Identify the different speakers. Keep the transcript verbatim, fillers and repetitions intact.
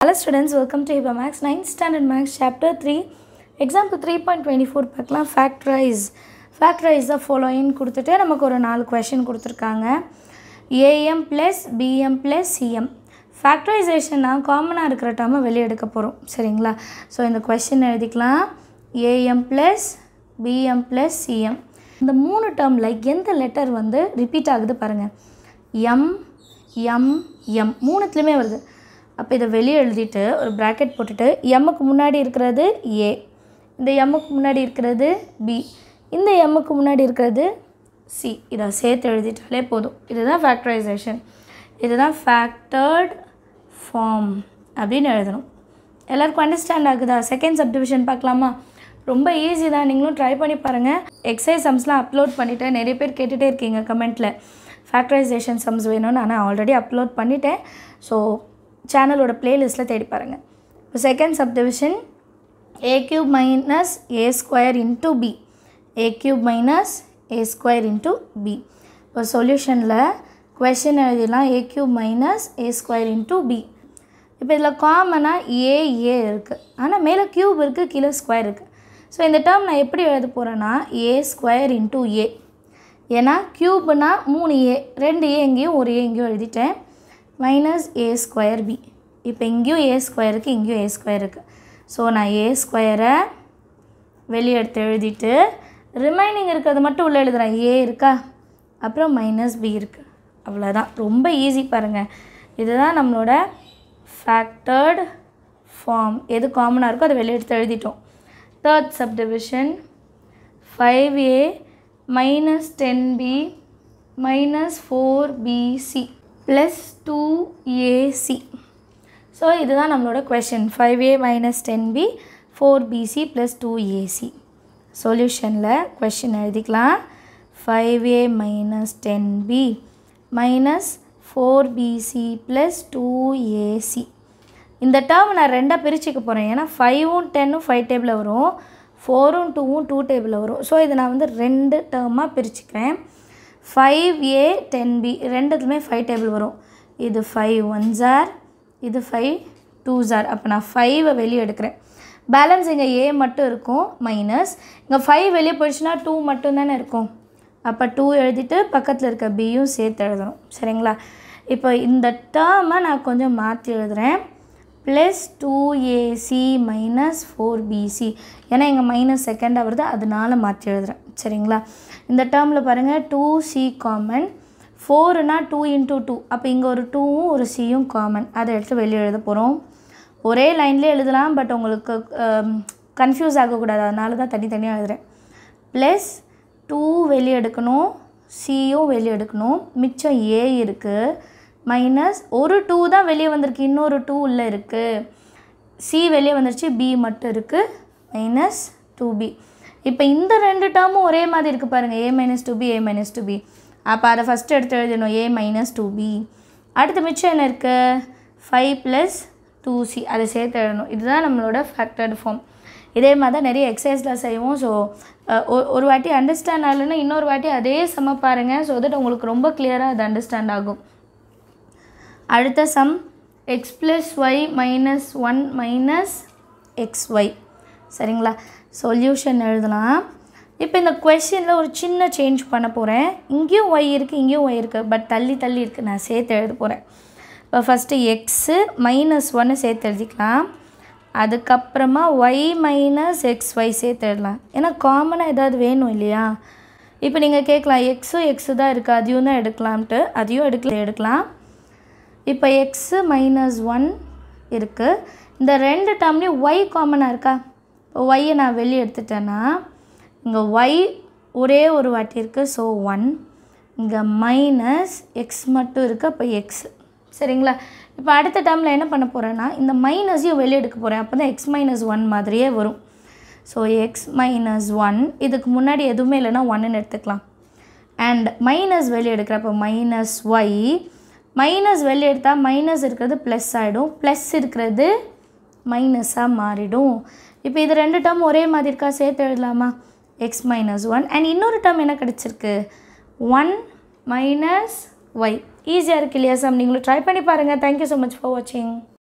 Speaker 1: Hello students, welcome to Hiba Max ninth Standard Max Chapter three Example three point two four பார்க்கலாம். Factorize Factorize the following கொடுத்துட்டு நமக்கு ஒரு நாலு question கொடுத்துருக்காங்க. am plus bm plus cm Factorization நான் காமனா இருக்கிற டேர்மை வெளிய எடுக்க போறோம். சரிங்களா? சோ இந்த question எழுதிக்கலாம். am plus bm plus cm இந்த மூணு டேர்ம்ல எந்த லெட்டர் வந்து ரிப்பீட் ஆகுது பாருங்க. m m m மூணுத்துலயுமே வருது. அப்ப இத வெளிய எழுதிட்டு ஒரு bracket போட்டுட்டு m க்கு முன்னாடி இருக்குறது a இந்த m க்கு முன்னாடி இருக்குறது b இந்த m க்கு முன்னாடி இருக்குறது c இத சேர்த்து எழுதிட்டாலே போதும். இதுதான் factorization. இதுதான் factored form அப்படினு எழுதணும். எல்லாருக்கும் அண்டர்ஸ்டாண்ட் ஆகுதா? செகண்ட் சப்டிவிஷன் பார்க்கலாமா? ரொம்ப ஈஸி தான், நீங்களும் ட்ரை பண்ணி பாருங்க. எக்ஸசைஸ் சம்ஸ்லாம் அப்லோட் பண்ணிட்டேன். நிறைய பேர் கேட்டுட்டே இருக்கீங்க கமெண்ட்ல ஃபேக்டரைசேஷன் சம்ஸ் வேணும்னு. நான் ஆல்ரெடி அப்லோட் பண்ணிட்டேன். ஸோ சேனலோட பிளேலிஸ்ட்டில் தேடி பாருங்கள். இப்போ second subdivision a cube minus a square into b a cube minus a square into b. இப்போ சொல்யூஷனில் கொஷின் எழுதிடலாம் a cube minus a square into b. இப்போ இதில் காமனாக a a இருக்குது, ஆனால் மேலே க்யூப் இருக்குது, கீழே ஸ்கொயர் இருக்குது. ஸோ இந்த டேர்ம் நான் எப்படி எழுத போகிறேன்னா a square into a, ஏன்னா க்யூப்னா மூணு a, ரெண்டு a எங்கேயும் ஒரு a எங்கேயும் எழுதிட்டேன். Minus a square b. இப்போ இங்கேயும் a ஸ்கொயர் இருக்குது, இங்கேயும் a ஸ்கொயர் இருக்குது. ஸோ நான் a ஸ்கொயரை வெளியே எடுத்து எழுதிட்டு ரிமைனிங் இருக்கிறது மட்டும் உள்ளே எழுதுகிறேன். a இருக்கா, அப்புறம் மைனஸ் b இருக்குது. அவ்வளோதான், ரொம்ப ஈஸி பாருங்கள். இதுதான் நம்மளோட ஃபேக்டர்டு ஃபார்ம். எது காமனாக இருக்கோ அதை வெளியே எடுத்து எழுதிட்டோம். Third subdivision five a minus ten b minus four b c plus two a c. So இதுதான் நம்மளோட question. Five a minus ten b four b c plus two a c. சொல்யூஷனில் கொஷின் எழுதிக்கலாம். Five a minus ten b minus four b c plus two a c. இந்த term நான் ரெண்டாக பிரிச்சுக்க போகிறேன். ஏன்னா ஃபைவும் டென்னும் five டேபிளில் வரும், ஃபோரும் டூவும் டூ டேபிளில் வரும். ஸோ இதை நான் வந்து ரெண்டு டேர்மாக பிரிச்சுக்கிறேன். ஃபைவ் a டென் b ரெண்டுத்துமே ஃபைவ் டேபிள் வரும். இது ஃபைவ் ஒன் ஜார், இது ஃபைவ் டூ ஜார். அப்போ நான் ஃபைவை வெளியே எடுக்கிறேன். பேலன்ஸ் இங்கே a மட்டும் இருக்கும், மைனஸ் இங்கே ஃபைவ் வெளியே போயிடுச்சுன்னா டூ மட்டும் தானே இருக்கும். அப்போ டூ எழுதிட்டு பக்கத்தில் இருக்க பியும் சேர்த்து எழுதணும். சரிங்களா? இப்போ இந்த டேர்மை நான் கொஞ்சம் மாற்றி எழுதுகிறேன். Plus two a c minus four b c, ஏன்னா இங்கே மைனஸ் செகண்டாக வருது, அதனால மாற்றி எழுதுகிறேன். சரிங்களா? இந்த டேர்மில் பாருங்கள், டூ c காமன், ஃபோருனா டூ இன்ட்டு டூ, அப்போ இங்கே ஒரு டூவும் ஒரு சியும் காமன், அதை எடுத்து வெளியே எழுத போகிறோம். ஒரே லைன்லேயே எழுதலாம், பட் உங்களுக்கு கன்ஃபியூஸ் ஆகக்கூடாது, அதனால தான் தனித்தனியாக எழுதுகிறேன். ப்ளஸ் டூ வெளியே எடுக்கணும், சியும் வெளியே எடுக்கணும், மிச்சம் ஏ இருக்குது, மைனஸ் ஒரு டூ தான் வெளியே வந்திருக்கு, இன்னொரு டூ உள்ளே இருக்குது, சி வெளியே வந்துருச்சு, பி மட்டும் இருக்குது, மைனஸ் டூ பி. இப்போ இந்த ரெண்டு டேர்மும் ஒரே மாதிரி இருக்குது பாருங்கள், A minus two B A minus two B. அப்போ அதை ஃபஸ்ட்டு எடுத்து எழுதணும், ஏ மைனஸ் டூ பி. அடுத்த மிச்சம் என்ன இருக்குது, ஃபைவ் ப்ளஸ் டூ சி, அதை சேர்த்து எழுதணும். இதுதான் நம்மளோட ஃபேக்டர்டு ஃபார்ம். இதே மாதிரி தான் நிறைய எக்ஸசைஸில் செய்வோம். ஸோ ஒரு வாட்டி அண்டர்ஸ்டாண்ட் ஆகலைன்னா இன்னொரு வாட்டி அதே சம பாருங்கள். ஸோ தட் உங்களுக்கு ரொம்ப கிளியராக அது அண்டர்ஸ்டாண்ட் ஆகும். அடுத்த sum x plus y minus one minus x y. சரிங்களா? சொல்யூஷன் எழுதலாம். இப்போ இந்த கொஷினில் ஒரு சின்ன சேஞ்ச் பண்ண போகிறேன். இங்கேயும் ஒய் இருக்குது, இங்கேயும் ஒய் இருக்குது, பட் தள்ளி தள்ளி இருக்குது. நான் சேர்த்து எழுத போகிறேன். இப்போ ஃபஸ்ட்டு எக்ஸு மைனஸ் ஒன்று சேர்த்து எழுதிக்கலாம். அதுக்கப்புறமா ஒய் மைனஸ் எக்ஸ் ஒய் சேர்த்து எழுதலாம். ஏன்னா காமனாக ஏதாவது வேணும் இல்லையா? இப்போ நீங்கள் கேட்கலாம், எக்ஸும் எக்ஸு தான் இருக்குது, அதையும் தான் எடுக்கலாம்ட்டு. அதையும் எடுக்கல எடுக்கலாம். இப்போ எக்ஸு மைனஸ் ஒன் இருக்குது. இந்த ரெண்டு டேர்ம்லேயும் ஒய் காமனாக இருக்கா? இப்போ ஒய்யை நான் வெளியே எடுத்துட்டேன்னா இங்கே ஒய் ஒரே ஒரு வாட்டி இருக்குது, ஸோ ஒன். இங்கே மைனஸ் எக்ஸ் மட்டும் இருக்குது, அப்போ எக்ஸ். சரிங்களா? இப்போ அடுத்த டேர்மில் என்ன பண்ண போகிறேன்னா இந்த மைனஸையும் வெளியே எடுக்க போகிறேன். அப்போ தான் எக்ஸ் மைனஸ் ஒன் மாதிரியே வரும். ஸோ எக்ஸ் மைனஸ் ஒன், இதுக்கு முன்னாடி எதுவுமே இல்லைன்னா ஒன்றுன்னு எடுத்துக்கலாம். அண்ட் மைனஸ் வெளியே எடுக்கிறப்போ மைனஸ் ஒய், மைனஸ் வெளியே எடுத்தால் மைனஸ் இருக்கிறது ப்ளஸ் ஆகிடும், ப்ளஸ் இருக்கிறது மைனஸாக மாறிடும். இப்போ இது ரெண்டு டேர்ம் ஒரே மாதிரி இருக்கா? சேர்த்து எழுதலாமா? எக்ஸ் மைனஸ் ஒன் அண்ட் இன்னொரு டேர்ம் என்ன கிடச்சிருக்கு, ஒன் மைனஸ் ஒய். ஈஸியாக இருக்குது இல்லையா சம்? நீங்களும் ட்ரை பண்ணி பாருங்கள். தேங்க்யூ ஸோ மச் ஃபார் வாட்சிங்.